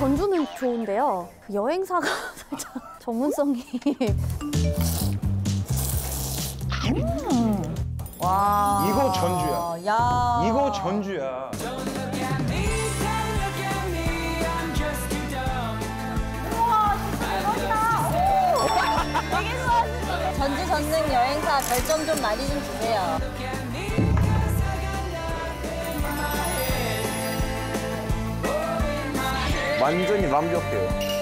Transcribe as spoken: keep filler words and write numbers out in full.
전주는 좋은데요. 그 여행사가 살짝 전문성이. 음. 와. 이거 전주야. 야. 이거 전주야. 전주 전능 여행사 별점 좀 많이 좀 주세요. 완전히 완벽해요.